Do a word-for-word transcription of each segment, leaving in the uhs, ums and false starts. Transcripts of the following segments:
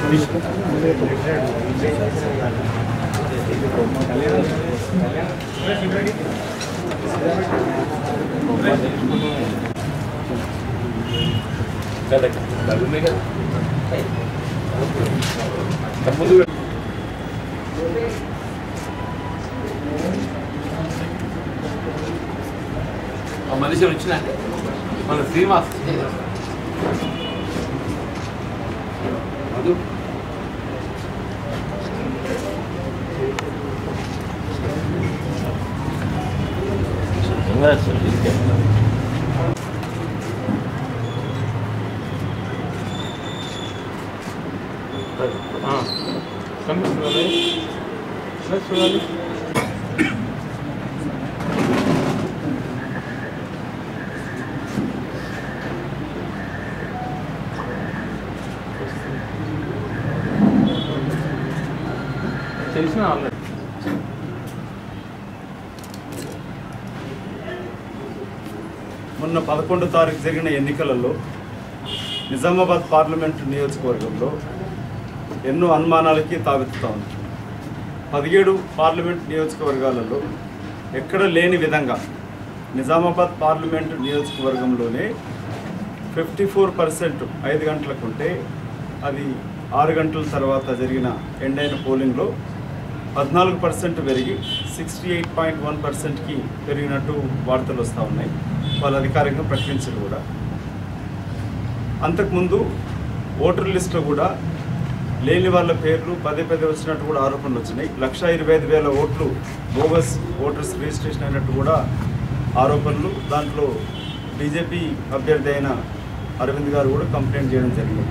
మనిషి వచ్చిన మన శ్రీనివాస్ మధు చూడాలి తెలిసిన ఆల్రెడీ మొన్న పదకొండో తారీఖు జరిగిన ఎన్నికలలో నిజామాబాద్ పార్లమెంటు నియోజకవర్గంలో ఎన్నో అనుమానాలకి తావెత్తుతా ఉంది. పదిహేడు పార్లమెంట్ నియోజకవర్గాలలో ఎక్కడ లేని విధంగా నిజామాబాద్ పార్లమెంటు నియోజకవర్గంలోనే ఫిఫ్టీ ఫోర్ పర్సెంట్ ఐదు గంటలకు ఉంటే అది ఆరు గంటల తర్వాత జరిగిన ఎండైన పోలింగ్లో పద్నాలుగు పర్సెంట్ పెరిగి సిక్స్టీ ఎయిట్ పాయింట్ వన్ పర్సెంట్కి పెరిగినట్టు వార్తలు వస్తూ ఉన్నాయి. వాళ్ళు అధికారికంగా ప్రకటించారు కూడా. అంతకుముందు ఓటర్ లిస్టులో కూడా లేని వాళ్ళ పేర్లు పదే పదే వచ్చినట్టు కూడా ఆరోపణలు వచ్చినాయి. లక్ష ఇరవై ఐదు వేల ఓట్లు బోగస్ ఓటర్స్ రిజిస్ట్రేషన్ అయినట్టు కూడా ఆరోపణలు. దాంట్లో బీజేపీ అభ్యర్థి అయిన అరవింద్ గారు కూడా కంప్లైంట్ చేయడం జరిగింది.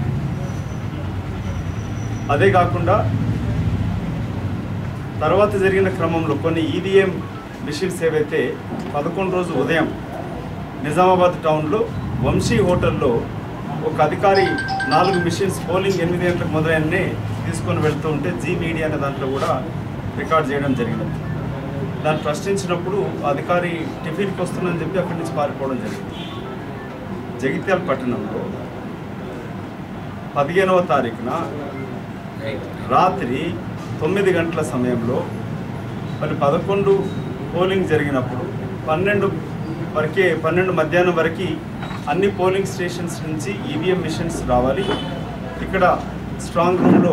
అదే కాకుండా తర్వాత జరిగిన క్రమంలో కొన్ని ఈవీఎం మిషన్స్ ఏవైతే పదకొండు రోజు ఉదయం నిజామాబాద్ టౌన్లో వంశీ హోటల్లో ఒక అధికారి నాలుగు మిషన్స్ పోలింగ్ ఎనిమిది గంటలకు మొదలైననే తీసుకొని వెళ్తూ ఉంటే జీ మీడియా అనే దాంట్లో కూడా రికార్డ్ చేయడం జరిగినది. దాన్ని ప్రశ్నించినప్పుడు అధికారి టిఫిన్కి వస్తుందని చెప్పి అక్కడి నుంచి పారిపోవడం జరిగింది. జగిత్యాల పట్టణంలో పదిహేనవ తారీఖున రాత్రి తొమ్మిది గంటల సమయంలో మరి పదకొండు పోలింగ్ జరిగినప్పుడు పన్నెండు వరకే పన్నెండు మధ్యాహ్నం వరకు అన్ని పోలింగ్ స్టేషన్స్ నుంచి ఈవీఎం మిషన్స్ రావాలి. ఇక్కడ స్ట్రాంగ్ రూమ్లో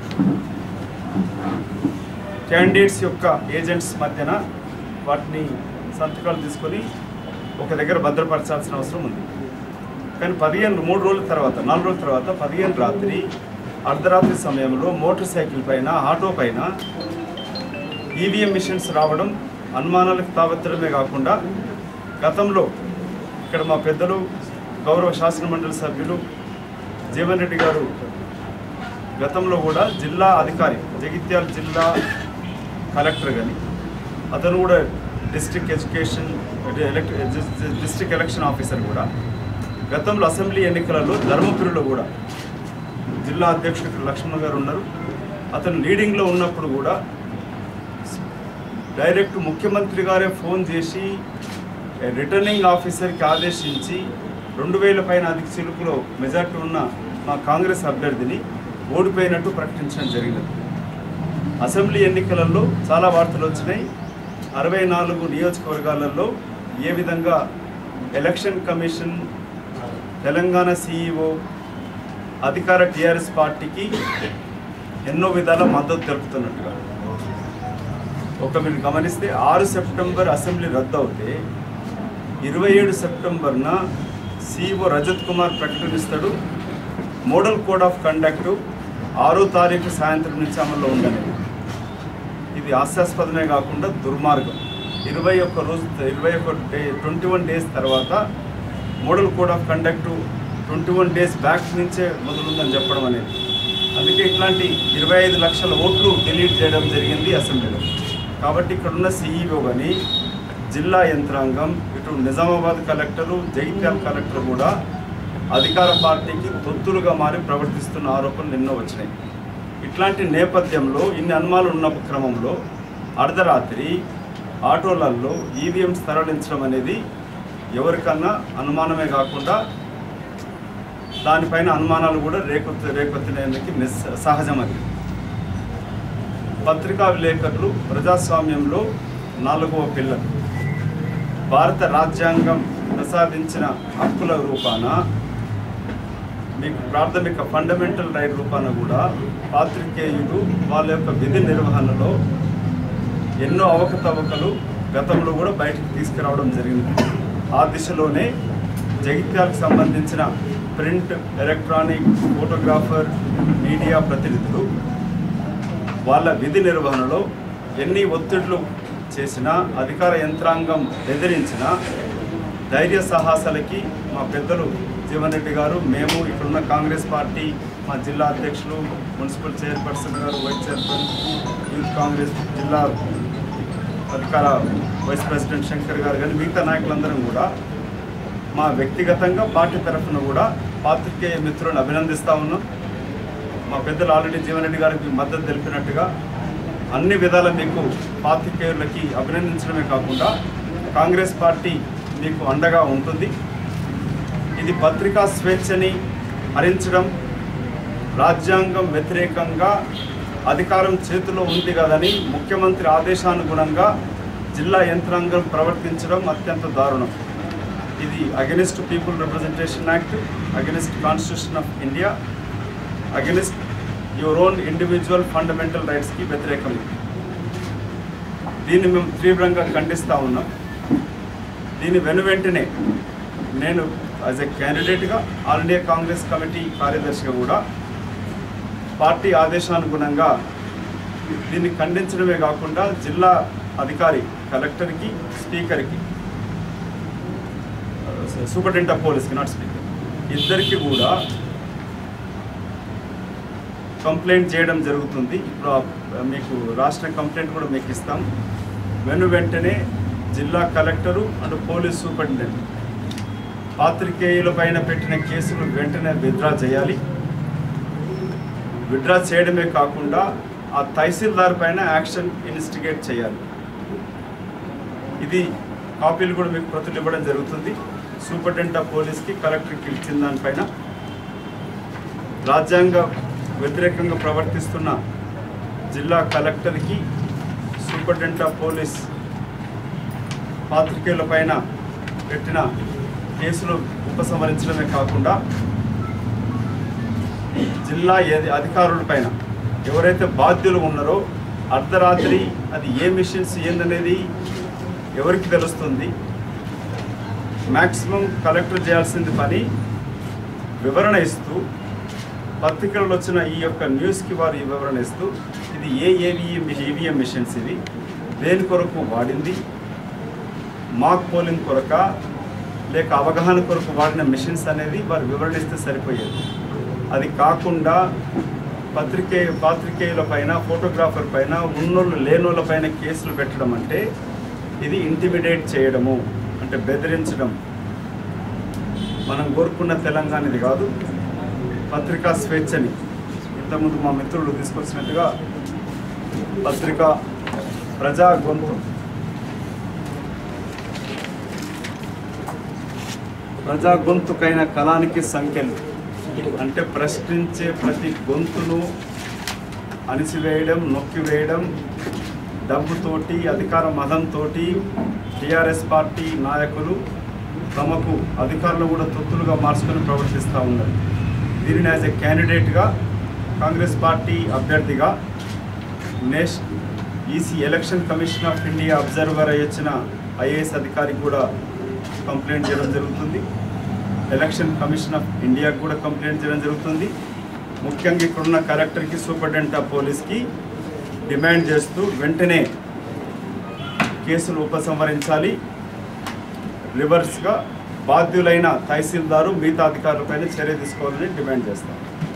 క్యాండిడేట్స్ యొక్క ఏజెంట్స్ మధ్యన వాటిని సంతకాలు తీసుకొని ఒక దగ్గర భద్రపరచాల్సిన అవసరం ఉంది. కానీ పదిహేను మూడు రోజుల తర్వాత నాలుగు రోజుల తర్వాత పదిహేను రాత్రి అర్ధరాత్రి సమయంలో మోటార్ సైకిల్ పైన ఆటో పైన ఈవీఎం మిషన్స్ రావడం అనుమానాలకు తావెత్తడమే కాకుండా గతంలో ఇక్కడ మా పెద్దలు గౌరవ శాసనమండలి సభ్యులు జీవన్ రెడ్డి గారు గతంలో కూడా జిల్లా అధికారి జగిత్యాల జిల్లా కలెక్టర్ కానీ అతను కూడా district education district election officer కూడా గతంలో అసెంబ్లీ ఎన్నికలలో ధర్మపురిలో కూడా జిల్లా అధ్యక్షుడు లక్ష్మణ్ గారు ఉన్నారు. అతను లీడింగ్లో ఉన్నప్పుడు కూడా డైరెక్ట్ ముఖ్యమంత్రి గారే ఫోన్ చేసి రిటర్నింగ్ ఆఫీసర్కి ఆదేశించి రెండు వేల పైన అధిక చిలుకులో మెజార్టీ ఉన్న మా కాంగ్రెస్ అభ్యర్థిని ఓడిపోయినట్టు ప్రకటించడం జరిగినది. అసెంబ్లీ ఎన్నికలలో చాలా వార్తలు వచ్చినాయి. అరవై నాలుగు నియోజకవర్గాలలో ఏ విధంగా ఎలక్షన్ కమిషన్ తెలంగాణ సీఈఓ అధికార టీఆర్ఎస్ పార్టీకి ఎన్నో విధాల మద్దతు తెలుపుతున్నట్టుగా ఒక మీరు గమనిస్తే ఆరు సెప్టెంబర్ అసెంబ్లీ రద్దు అవుతే ఇరవై ఏడు సెప్టెంబర్న సీఈఓ రజత్ కుమార్ ప్రకటనిస్తాడు మోడల్ కోడ్ ఆఫ్ కండక్ట్ ఆరో తారీఖు సాయంత్రం నుంచి అమల్లో ఉండలేదు. ఇది హాస్యాస్పదమే కాకుండా దుర్మార్గం. ఇరవై ఒక్క రోజు ఇరవై ఒక్క డే ట్వంటీ వన్ డేస్ తర్వాత model code of conduct twenty one days back నుంచే మొదలుందని చెప్పడం అనేది. అందుకే ఇట్లాంటి ఇరవై ఐదు లక్షల ఓట్లు డిలీట్ చేయడం జరిగింది అసెంబ్లీలో. కాబట్టి ఇక్కడున్న సీఈఓ కానీ జిల్లా యంత్రాంగం ఇటు నిజామాబాద్ కలెక్టరు జగిత్యాల కలెక్టర్ కూడా అధికార పార్టీకి తొత్తులుగా మారి ప్రవర్తిస్తున్న ఆరోపణలు ఎన్నో వచ్చినాయి. ఇట్లాంటి నేపథ్యంలో ఇన్ని అనుమానాలు ఉన్న క్రమంలో అర్ధరాత్రి ఆటోలలో ఈవీఎంస్ తరలించడం అనేది ఎవరికన్నా అనుమానమే కాకుండా దానిపైన అనుమానాలు కూడా రేకొత్తు రేకొత్తినందుకు సహజం. అది పత్రికా విలేకరులు ప్రజాస్వామ్యంలో నాలుగవ పిల్లర్. భారత రాజ్యాంగం ప్రసాదించిన హక్కుల రూపాన మీకు ప్రాథమిక ఫండమెంటల్ రైట్ రూపాన కూడా పాత్రికేయులు వాళ్ళ యొక్క విధి నిర్వహణలో ఎన్నో అవకతవకలు గతంలో కూడా బయటకు తీసుకురావడం జరిగింది. ఆ దిశలోనే జగిత్యాలకు సంబంధించిన ప్రింట్, ఎలక్ట్రానిక్, ఫోటోగ్రాఫర్, మీడియా ప్రతినిధులు వాళ్ళ విధి నిర్వహణలో ఎన్ని ఒత్తిడులు చేసినా, అధికార యంత్రాంగం బెదిరించిన ధైర్య సాహసాలకి మా పెద్దలు జీవన్ రెడ్డి గారు, మేము ఇక్కడున్న కాంగ్రెస్ పార్టీ, మా జిల్లా అధ్యక్షులు, మున్సిపల్ చైర్పర్సన్ గారు, వైస్ చైర్మన్, యూత్ కాంగ్రెస్ జిల్లా అధికార వైస్ ప్రెసిడెంట్ శంకర్ గారు కానీ మిగతా నాయకులందరం కూడా మా వ్యక్తిగతంగా పార్టీ తరఫున కూడా పాత్రికేయ మిత్రులను అభినందిస్తూ ఉన్నాం. మా పెద్దలు ఆల్రెడీ జీవన్ రెడ్డి గారికి మద్దతు తెలిపినట్టుగా అన్ని విధాల మీకు పాత్రికేయులకి అభినందించడమే కాకుండా కాంగ్రెస్ పార్టీ మీకు అండగా ఉంటుంది. ఇది పత్రికా స్వేచ్ఛని హరించడం, రాజ్యాంగం వ్యతిరేకంగా అధికారం చేతిలో ఉంది కదని ముఖ్యమంత్రి ఆదేశానుగుణంగా జిల్లా యంత్రాంగం ప్రవర్తించడం అత్యంత దారుణం. ఇది against people representation act, against constitution of India, against your own individual fundamental రైట్స్కి వ్యతిరేకం. దీన్ని మేము తీవ్రంగా ఖండిస్తూ ఉన్నాం. దీని వెను వెంటనే నేను యాజ్ ఎ క్యాండిడేట్గా ఆల్ ఇండియా కాంగ్రెస్ కమిటీ కార్యదర్శిగా కూడా పార్టీ ఆదేశానుగుణంగా దీన్ని ఖండించడమే కాకుండా జిల్లా అధికారి కలెక్టర్కి, స్పీకర్కి, సూపరింటెండెంట్ ఆఫ్ పోలీస్కి, నాట్ స్పీకర్, ఇద్దరికి కూడా కంప్లైంట్ చేయడం జరుగుతుంది. ఇప్పుడు మీకు రాష్ట్ర కంప్లైంట్ కూడా మీకు ఇస్తాం. వెను వెంటనే జిల్లా కలెక్టరు అండ్ పోలీస్ సూపరింటెండెంట్ పాత్రికేయుల పైన పెట్టిన కేసులు వెంటనే విత్డ్రా చేయాలి. విత్డ్రా చేయడమే కాకుండా ఆ తహసీల్దార్ పైన యాక్షన్ ఇన్వెస్టిగేట్ చేయాలి. ఇది కాపీలు కూడా మీకు ప్రతులు ఇవ్వడం జరుగుతుంది. సూపరింటెండెంట్ ఆఫ్ పోలీస్కి, కలెక్టర్కి ఇచ్చిన దానిపైన రాజ్యాంగ వ్యతిరేకంగా ప్రవర్తిస్తున్న జిల్లా కలెక్టర్కి, సూపరింటెండెంట్ ఆఫ్ పోలీస్ పాత్రికేయుల పైన పెట్టిన కేసులు ఉపసంహరించడమే కాకుండా జిల్లా అధికారుల పైన ఎవరైతే బాధ్యులు ఉన్నారో అర్ధరాత్రి అది ఏ మిషన్స్ ఏందనేది ఎవరికి తెలుస్తుంది. మ్యాక్సిమం కలెక్టర్ చేయాల్సింది పని వివరణ ఇస్తూ, పత్రికల్లో వచ్చిన ఈ యొక్క న్యూస్కి వారు ఈ వివరణ ఇస్తూ ఇది ఏ ఏవిఎం ఈవీఎం మిషన్స్, ఇవి దేని కొరకు వాడింది, మాక్ పోలింగ్ కొరక లేక అవగాహన కొరకు వాడిన మిషన్స్ అనేది వారు వివరణిస్తే సరిపోయేది. అది కాకుండా పత్రికే పాత్రికేయుల పైన, ఫోటోగ్రాఫర్ పైన, ఉన్నోళ్ళు లేనోళ్ళ పైన కేసులు పెట్టడం అంటే ఇది ఇంటిమిడేట్ చేయడము, అంటే బెదిరించడం. మనం కోరుకున్న తెలంగాణ ఇది కాదు. పత్రికా స్వేచ్ఛని ఇంతకుముందు మా మిత్రులు తీసుకొచ్చినట్టుగా పత్రిక ప్రజా గొంతు, ప్రజా గొంతుకైన కళానికి సంఖ్యలు, అంటే ప్రశ్నించే ప్రతి గొంతును అణిసివేయడం, నొక్కివేయడం, డబ్బుతోటి, అధికార మదంతో టీఆర్ఎస్ పార్టీ నాయకులు తమకు అధికారులు కూడా తొత్తులుగా మార్చుకొని ప్రవర్తిస్తూ ఉన్నారు. దీనిని యాజ్ ఎ క్యాండిడేట్గా, కాంగ్రెస్ పార్టీ అభ్యర్థిగా నేష్ EC election commission of India observer అయ్యి వచ్చిన ఐఏఎస్ అధికారికి కూడా కంప్లైంట్ చేయడం జరుగుతుంది. ఎలక్షన్ కమిషన్ ఆఫ్ ఇండియాకు కూడా కంప్లైంట్ చేయడం జరుగుతుంది. ముఖ్యంగా ఇక్కడున్న కలెక్టర్కి, సూపరింటెండెంట్ ఆఫ్ పోలీస్కి డిమాండ్ చేస్తూ వెంటనే కేసులు ఉపసంహరించాలి. రివర్స్గా బాధ్యులైన తహసీల్దారు, మిగతా అధికారులపైన చర్య తీసుకోవాలని డిమాండ్ చేస్తాం.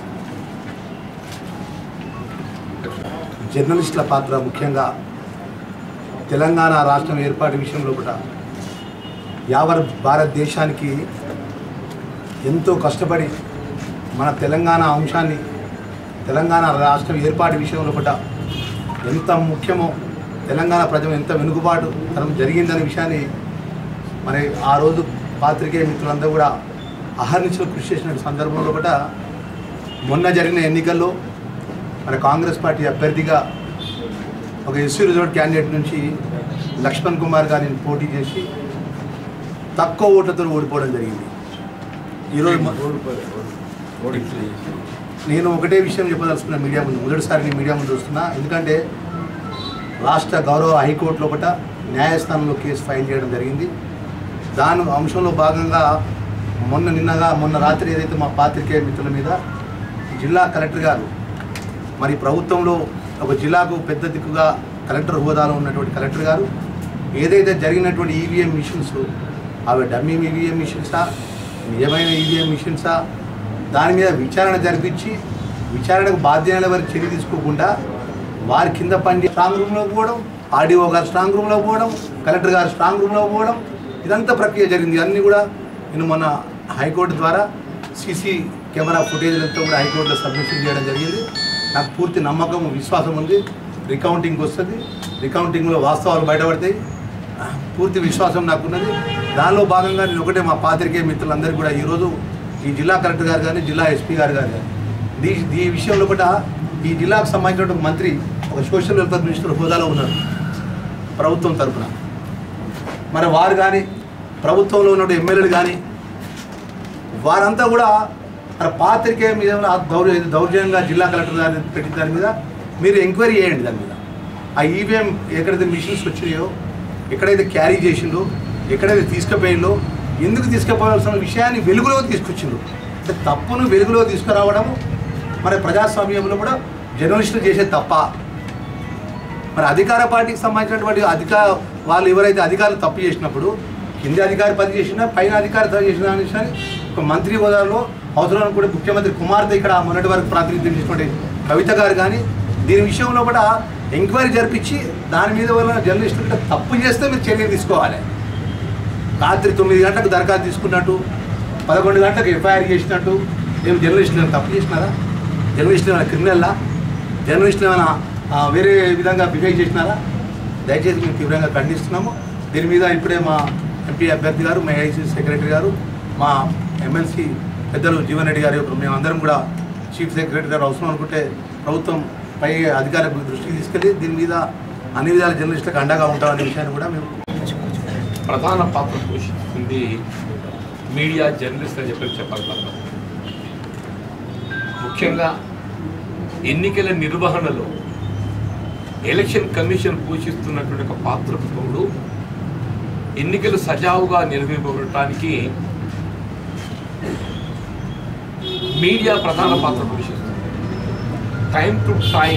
జర్నలిస్టుల పాత్ర ముఖ్యంగా తెలంగాణ రాష్ట్రం ఏర్పాటు విషయంలో కూడా యావత్ భారతదేశానికి ఎంతో కష్టపడి మన తెలంగాణ అంశాన్ని, తెలంగాణ రాష్ట్రం ఏర్పాటు విషయంలో కూడా ఎంత ముఖ్యమో, తెలంగాణ ప్రజలు ఎంత వెనుకబాటు తరం జరిగిందనే విషయాన్ని మరి ఆ రోజు పాత్రికేయ మిత్రులందరూ కూడా అహర్నిశలు కృషి చేసిన సందర్భంలో కూడా మొన్న జరిగిన ఎన్నికల్లో మన కాంగ్రెస్ పార్టీ అభ్యర్థిగా ఒక ఎస్సీ రిజర్వ్డ్ క్యాండిడేట్ నుంచి లక్ష్మణ్ కుమార్ గారిని పోటీ చేసి తక్కువ ఓట్లతో ఓడిపోవడం జరిగింది. ఈరోజు నేను ఒకటే విషయం చెప్పదలుచుకున్న మీడియా ముందు, మొదటిసారి నేను మీడియా ముందు వస్తున్నా. ఎందుకంటే రాష్ట్ర గౌరవ హైకోర్టులో ఒకట న్యాయస్థానంలో కేసు ఫైల్ చేయడం జరిగింది. దాని అంశంలో భాగంగా మొన్న నిన్నగా మొన్న రాత్రి ఏదైతే మా పాత్రికేయ మిత్రుల మీద జిల్లా కలెక్టర్ గారు, మరి ప్రభుత్వంలో ఒక జిల్లాకు పెద్ద దిక్కుగా కలెక్టర్ హోదాలో ఉన్నటువంటి కలెక్టర్ గారు ఏదైతే జరిగినటువంటి ఈవీఎం మిషన్స్ అవి డమ్మీ ఈవీఎం మిషన్సా నిజమైన ఈవీఎం మిషన్సా దాని మీద విచారణ జరిపించి విచారణకు బాధ్యతల వరకు చర్య తీసుకోకుండా వారి కింద పని స్ట్రాంగ్ రూమ్లో పోవడం, ఆర్డీఓ గారు స్ట్రాంగ్ రూమ్లో పోవడం, కలెక్టర్ గారు స్ట్రాంగ్ రూమ్లో పోవడం, ఇదంతా ప్రక్రియ జరిగింది. అన్నీ కూడా నేను మొన్న హైకోర్టు ద్వారా సీసీ కెమెరా ఫుటేజ్లతో కూడా హైకోర్టులో సబ్మిషన్ చేయడం జరిగింది. నాకు పూర్తి నమ్మకం విశ్వాసం ఉంది. రికౌంటింగ్ వస్తుంది, రికౌంటింగ్లో వాస్తవాలు బయటపడతాయి, పూర్తి విశ్వాసం నాకున్నది. దానిలో భాగంగా నేను ఒకటే మా పాత్రికేయ మిత్రులందరికీ కూడా ఈరోజు ఈ జిల్లా కలెక్టర్ గారు కానీ జిల్లా ఎస్పీ గారు కానీ దీ ఈ విషయంలో కూడా ఈ జిల్లాకు సంబంధించిన మంత్రి ఒక సోషల్ వెల్ఫేర్ మినిస్టర్ హోదాలో ఉన్నారు ప్రభుత్వం తరఫున. మరి వారు కానీ ప్రభుత్వంలో ఉన్న ఎమ్మెల్యేలు కానీ వారంతా కూడా మరి పాత్రికేయ మీద దౌర్య దౌర్జన్యంగా జిల్లా కలెక్టర్ గారిని పెట్టిన దాని మీద మీరు ఎంక్వైరీ చేయండి. దాని మీద ఆ ఈవీఎం ఎక్కడైతే మిషన్స్ వచ్చినాయో, ఎక్కడైతే క్యారీ చేసిందో, ఎక్కడైతే తీసుకుపోయిందో, ఎందుకు తీసుకుపోవాల్సిన విషయాన్ని వెలుగులో తీసుకొచ్చిండ్రు. అంటే తప్పును వెలుగులో తీసుకురావడం మరి ప్రజాస్వామ్యంలో కూడా జర్నలిస్టులు చేసే తప్ప. మరి అధికార పార్టీకి సంబంధించినటువంటి అధికార వాళ్ళు ఎవరైతే అధికారులు తప్పు చేసినప్పుడు కింది అధికారి పని చేసినా పైన అధికారి తప్పు చేసిన విషయాన్ని ఒక మంత్రి హోదాలో అవసరం కూడా ముఖ్యమంత్రి కుమార్తె ఇక్కడ మొన్నటి వరకు ప్రాతినిధ్యం చేసినటువంటి కవిత గారు కానీ దీని విషయంలో కూడా ఎంక్వైరీ జరిపించి దాని మీద వల్ల జర్నలిస్టులు తప్పు చేస్తే మీరు చర్య తీసుకోవాలి. రాత్రి తొమ్మిది గంటలకు దరఖాస్తు తీసుకున్నట్టు పదకొండు గంటలకు ఎఫ్ఐఆర్ చేసినట్టు మేము జర్నలిస్టులు తప్పు చేసినారా? జర్నలిస్టులు ఏమైనా క్రిమినల్లా? జర్నలిస్టులు ఏమైనా వేరే విధంగా బిహేవ్ చేసినారా? దయచేసి మేము తీవ్రంగా ఖండిస్తున్నాము. దీని మీద ఇప్పుడే మా ఎంపీ అభ్యర్థి గారు, మా ఐసీ సెక్రటరీ గారు, మా ఎమ్మెల్సీ పెద్దలు జీవన్ రెడ్డి గారు, మేమందరం కూడా చీఫ్ సెక్రటరీ గారు అవసరం అనుకుంటే ప్రభుత్వం పై అధికారులకు దృష్టికి తీసుకెళ్ళి దీని మీద అన్ని విధాల జర్నలిస్టులకు అండగా ఉంటామనే విషయాన్ని కూడా మేము ప్రధాన పాత్ర పోషిస్తుంది మీడియా జర్నలిస్ట్ అని చెప్పి చెప్పగలుగుతాం. ముఖ్యంగా ఎన్నికల నిర్వహణలో ఎలక్షన్ కమిషన్ పోషిస్తున్నటువంటి ఒక పాత్రకు తోడు ఎన్నికలు సజావుగా నిర్వహించడానికి మీడియా ప్రధాన పాత్ర పోషిస్తుంది. టైం టు టైం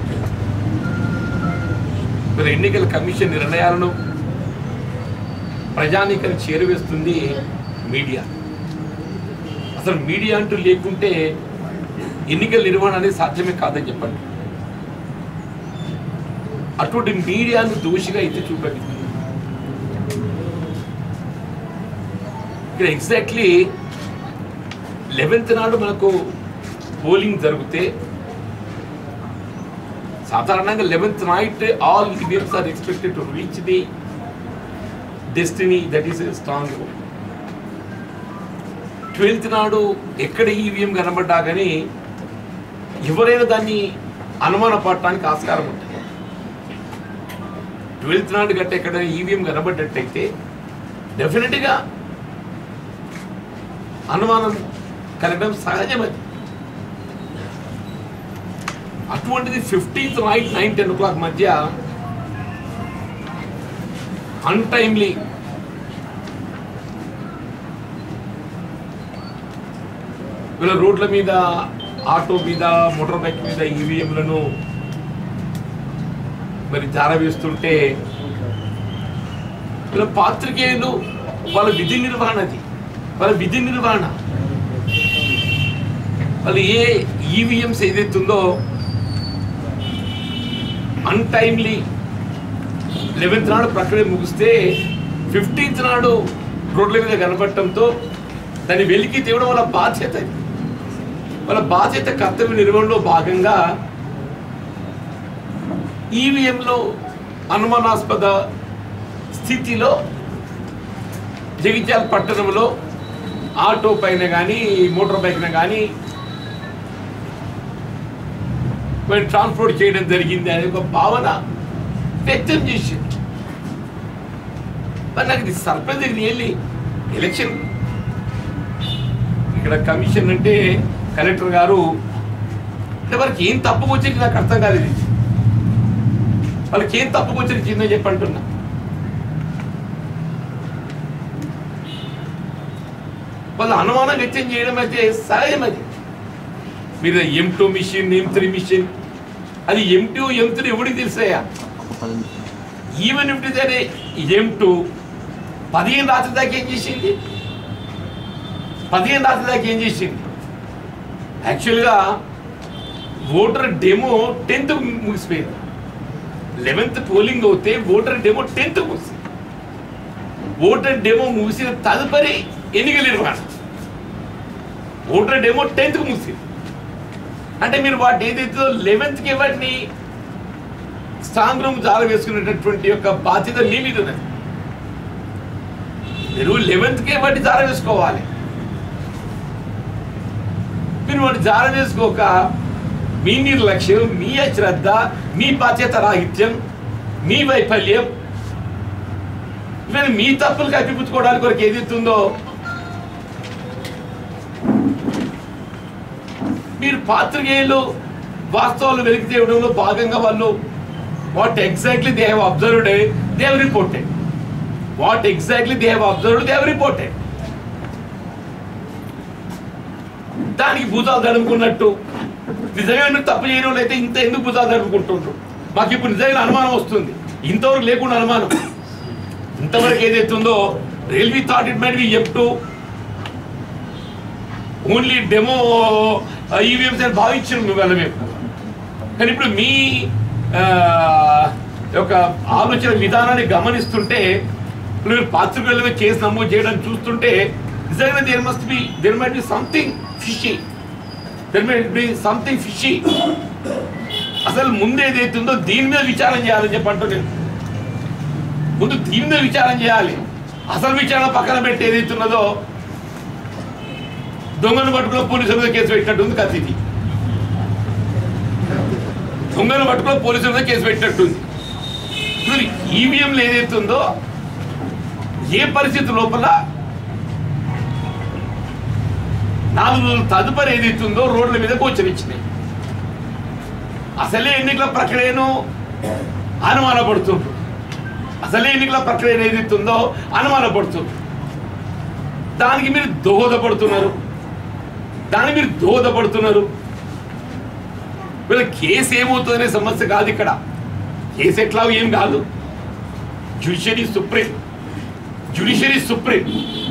మరి ఎన్నికల కమిషన్ నిర్ణయాలను ప్రజానీకాన్ని చేరువేస్తుంది మీడియా. అసలు మీడియా అంటూ లేకుంటే ఎన్నికల నిర్వహణ అనేది సాధ్యమే కాదని చెప్పండి. అటువంటి మీడియాను దోషిగా అయితే చూపెట్టింది. ఇక్కడ ఎగ్జాక్ట్లీ లెవెన్త్ నాడు మనకు పోలింగ్ జరిగితే సాధారణంగా eleventh night all EVMs are expected to reach the destiny that is strong. Twelfth నాడు ఎక్కడ ఈవీఎం కనబడ్డా కానీ ఎవరైనా దాన్ని అనుమాన పడటానికి ఆస్కారం ఉంటుంది. ట్వెల్త్ నాడు గట్ట ఎక్కడైనా ఈవీఎం కనబడ్డట్టయితే డెఫినెట్గా అనుమానం కలగడం సహజమది. అటువంటిది fifteenth night nine ten o'clock untimely అన్టైమ్లీ వీళ్ళ రోడ్ల మీద, ఆటో మీద, మోటార్ బైక్ మీద ఈవీఎంలను మరి జారవేస్తుంటే వీళ్ళ పాత్రికేయులు వాళ్ళ విధి నిర్వహణది వాళ్ళ విధి నిర్వహణ వాళ్ళు ఏ ఈవీఎంస్ ఏదైతుందో అన్టైమ్లీ లెవెన్త్ నాడు ప్రక్రియ ముగిస్తే ఫిఫ్టీన్త్ నాడు రోడ్ల మీద కనపడటంతో దాన్ని వెలికి తేవడం వాళ్ళ బాధ్యత. వాళ్ళ బాధ్యత కర్తవ్య నిర్వహణలో భాగంగా ఈవీఎంలో అనుమానాస్పద స్థితిలో జగిత్యాల పట్టణంలో ఆటో పైన కానీ మోటార్ బైక్న కానీ ట్రాన్స్పోర్ట్ చేయడం జరిగింది అనే ఒక భావన వ్యక్తం చేసింది. మరి నాకు ఇది సర్ప్రైజ్ రియల్లీ. ఎలక్షన్ ఇక్కడ కమిషన్ అంటే కలెక్టర్ గారు అంటే వాళ్ళకి ఏం తప్పుకు వచ్చింది నాకు అర్థం కాలేదు. వాళ్ళకి ఏం తప్పుకు వచ్చింది చిందని చెప్పి అంటున్నా. వాళ్ళు అనుమానం వ్యక్తం చేయడం అయితే సహజం. అది మీరు M two machine M three machine అది ఎం టూ ఎం త్రీ ఎవరికి తెలుసాయా? Even if it is M two పదిహేను రాత్రి దాకా ఏం చేసింది? పదిహేను రాత్రి దాకా ఏం చేసింది? యాక్చువల్గా ఓటర్ డెమో టెన్త్ ముగిసిపోయింది. లెవెన్త్ పోలింగ్ అవుతే ఓటర్ డెమో టెన్త్ ముగిసింది. ఓటర్ డెమో ముగిసిన తదుపరి ఎన్నికల నిర్వహణ. ఓటర్ డెమో టెన్త్కి ముగిసింది. అంటే మీరు వాటి ఏదైతే లెవెన్త్కి వాటిని స్ట్రాంగ్ రూమ్ జార వేసుకునేటటువంటి యొక్క బాధ్యత మీ మీద ఉన్నది. మీరు లెవెన్త్కే వాటి జార వేసుకోవాలి. మీరు వాటి జార వేసుకోక మీ నిర్లక్ష్యం, మీ అశ్రద్ధ, మీ బాధ్యత రాహిత్యం, మీ వైఫల్యం, ఇవన్నీ మీ తప్పులు కప్పిపుచ్చుకోవడానికి వరకు ఏదైతుందో మీరు పాత్రికేయులు వాస్తవాలు వెలికి తేవడంలో భాగంగా వాళ్ళు what exactly they have observed they have reported. What exactly they have observed they have reported. దానికి భూతాలు తడుముకున్నట్టు నిజంగా తప్పు చేయని వాళ్ళు అయితే ఇంత ఎందుకు భూతాలు తడుముకుంటుండ్రు? మాకు ఇప్పుడు నిజంగా అనుమానం వస్తుంది. ఇంతవరకు లేకుండా అనుమానం ఇంతవరకు ఏదైతుందో రైల్వే thought it might be F two only demo EVMs అని భావించాం మిమ్మల్ని మేము. కానీ ఇప్పుడు మీ యొక్క ఆలోచన విధానాన్ని గమనిస్తుంటే మీరు పాత్రికేయులుగా కేసు నమోదు చేయడానికి చూస్తుంటే నిజంగా there must be there might be something fishy there might be something fishy. అసలు ముందు ఏదైతుందో దీని మీద విచారం చేయాలని చెప్పంటూ నేను ముందు దీని మీద విచారం చేయాలి. అసలు విచారణ పక్కన పెట్టి ఏదైతున్నదో దొంగను పట్టుకున్న పోలీసుల మీద కేసు పెట్టినట్టుంది. కత్తిది దొంగను పట్టుకున్న పోలీసుల మీద కేసు పెట్టినట్టుంది. ఇప్పుడు ఈవీఎంలు ఏదైతుందో ఏ పరిస్థితి లోపల నాలుగు రోజుల తదుపరి ఏదైతుందో రోడ్ల మీద గోచరించినాయి. అసలే ఎన్నికల ప్రక్రియను అనుమానపడుతుండ్రు. అసలే ఎన్నికల ప్రక్రియ ఏదైతుందో అనుమానపడుతుంది. దానికి మీరు దోహదపడుతున్నారు దానికి మీరు దోహదపడుతున్నారు వీళ్ళ కేసు ఏమవుతుందనే సమస్య కాదు. ఇక్కడ కేసు ఎట్లా ఏం కాదు. జ్యుడిషియరీ సుప్రీం జ్యుడిషియరీ సుప్రీం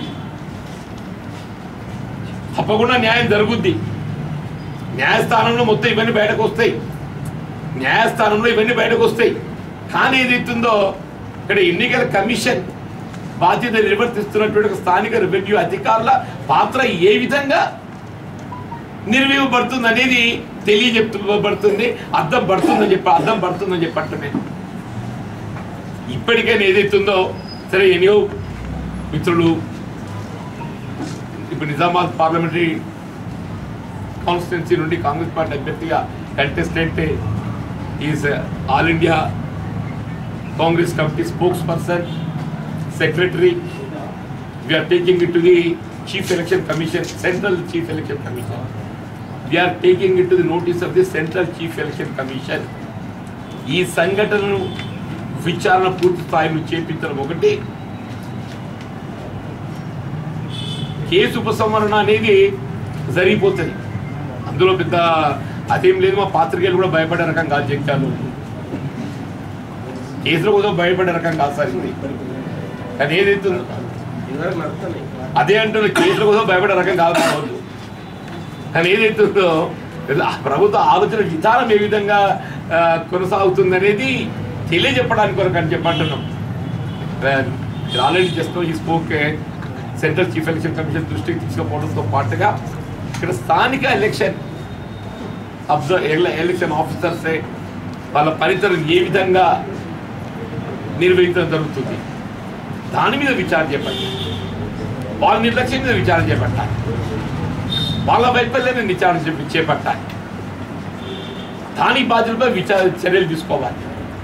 తప్పకుండా న్యాయం జరుగుద్ది. న్యాయస్థానంలో మొత్తం ఇవన్నీ బయటకు వస్తాయి. న్యాయస్థానంలో ఇవన్నీ బయటకు వస్తాయి. కానీ ఏదైతుందో ఇక్కడ ఎన్నికల కమిషన్ బాధ్యత నిర్వర్తిస్తున్నటువంటి స్థానిక రెవెన్యూ అధికారుల పాత్ర ఏ విధంగా నిర్వహింపబడుతుంది అనేది తెలియజెప్పబడుతుంది. అర్థం పడుతుందని చెప్పి అర్థం పడుతుందని చెప్పట్లనే ఇప్పటికైనా ఏదైతుందో సరే. ఎనియో మిత్రులు ఇప్పుడు నిజామాబాద్ పార్లమెంటరీ కాన్స్టిట్యున్సీ నుండి కాంగ్రెస్ పార్టీ అభ్యర్థిగా contestant is all India Congress Committee spokesperson, secretary. We are taking it to the Chief Election Commission, Central Chief Election Commission. We are taking it to the notice of the Central Chief Election Commission. ఈ సంఘటనను విచారణ పూర్తి స్థాయిలో చేపించడం ఒకటి, case ఉపసంహరణ అనేది జరిగిపోతుంది. అందులో పెద్ద అదేం లేదు. మా పాత్రికేయులు కూడా భయపడే రకం కాదు. జగ్గాలు కేసుల కోసం భయపడే రకం కాదు సార్ ఇది. కానీ ఏదైతుందో అదే అంటున్న కేసుల కోసం భయపడే రకం కాదు కావద్దు. కానీ ఏదైతుందో ప్రభుత్వ ఆలోచన విధానం ఏ విధంగా కొనసాగుతుంది అనేది తెలియజెప్పడానికి కొరకు అని చెప్పంటున్నాం. ఆల్రెడీ జస్ట్ ఈ spoke central chief election commission దృష్టికి తీసుకుపోవడంతో పాటుగా ఇక్కడ స్థానిక ఎలక్షన్ అబ్జర్వ్ ఎలక్షన్ ఆఫీసర్సే వాళ్ళ పనితీరును ఏ విధంగా నిర్వహించడం జరుగుతుంది దాని మీద విచారణ చెప్పండి. వాళ్ళ నిర్లక్ష్యం మీద విచారణ చేపట్టాలి, వాళ్ళ వైఫల్యాన్ని విచారణ చేప- చేపట్టాలి దాని బాధ్యతలపై విచార చర్యలు తీసుకోవాలి.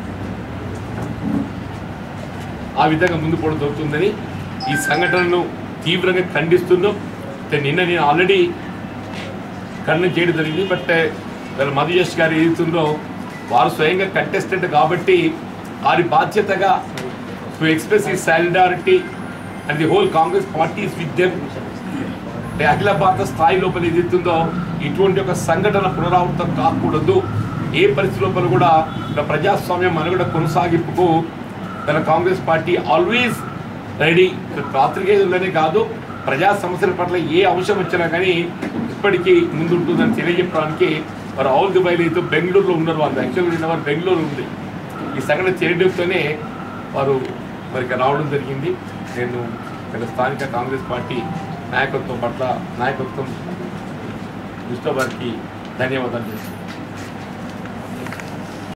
ఆ విధంగా ముందు కూడా దొరుకుతుందని ఈ సంఘటనను తీవ్రంగా ఖండిస్తున్నాం. నిన్న నేను ఆల్రెడీ ఖండన చేయడం జరిగింది. బట్ వీళ్ళ మధుయేష్ గారు ఏదైతుందో వారు స్వయంగా కంటెస్టెంట్ కాబట్టి వారి బాధ్యతగా టు ఎక్స్ప్రెస్ ఈ solidarity and the whole Congress parties with them. అంటే అఖిల భారత స్థాయి లోపల ఏదైతుందో ఇటువంటి ఒక సంఘటన పునరావృతం కాకూడదు. ఏ పరిస్థితి లోపల కూడా ప్రజాస్వామ్యం మనుగడ కొనసాగింపుకు మన కాంగ్రెస్ పార్టీ ఆల్వేస్ రెడీ. పాత్రికేయులనే కాదు, ప్రజా సమస్యల పట్ల ఏ అంశం వచ్చినా కానీ ఇప్పటికీ ముందుంటుందని తెలియజెప్పడానికి వారు ఆల్ ది వైల్ అయితే బెంగళూరులో ఉన్నారు. వాళ్ళు యాక్చువల్గా వారు బెంగళూరు ఉంది. ఈ సంఘటన తెలియడంతోనే వారు మరికి రావడం జరిగింది. నేను ఇక్కడ స్థానిక కాంగ్రెస్ పార్టీ నాయకత్వం పట్ల నాయకత్వం దృష్టి వారికి ధన్యవాదాలు చేస్తున్నాను.